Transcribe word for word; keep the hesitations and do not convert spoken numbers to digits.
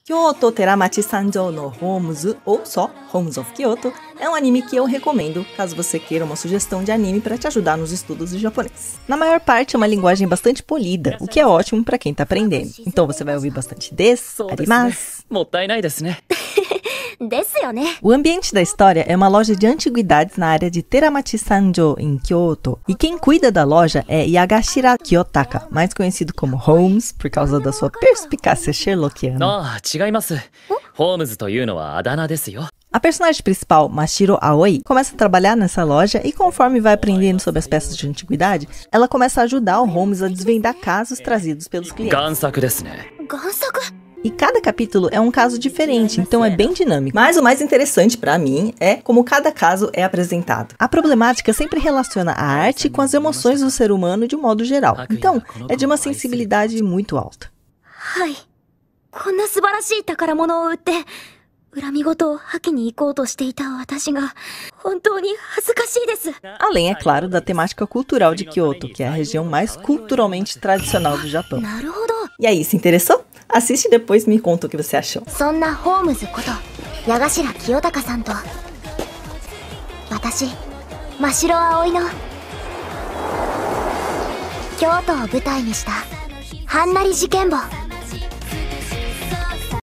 Kyoto Teramachi Sanjou no Homes, ou só Homes of Kyoto, é um anime que eu recomendo caso você queira uma sugestão de anime para te ajudar nos estudos de japonês. Na maior parte é uma linguagem bastante polida, o que é ótimo para quem tá aprendendo. Então você vai ouvir bastante desu, arimasu. O ambiente da história é uma loja de antiguidades na área de Teramachi Sanjou, em Kyoto. E quem cuida da loja é Yagashira Kiyotaka, mais conhecido como Holmes, por causa da sua perspicácia sherlockiana. A personagem principal, Mashiro Aoi, começa a trabalhar nessa loja e conforme vai aprendendo sobre as peças de antiguidade, ela começa a ajudar o Holmes a desvendar casos trazidos pelos clientes. E cada capítulo é um caso diferente, então é bem dinâmico. Mas o mais interessante pra mim é como cada caso é apresentado. A problemática sempre relaciona a arte com as emoções do ser humano de um modo geral. Então, é de uma sensibilidade muito alta. Além, é claro, da temática cultural de Kyoto, que é a região mais culturalmente tradicional do Japão. E aí, se interessou? Assiste e depois me conta o que você achou. Kyotoを舞台にしたはんなり事件簿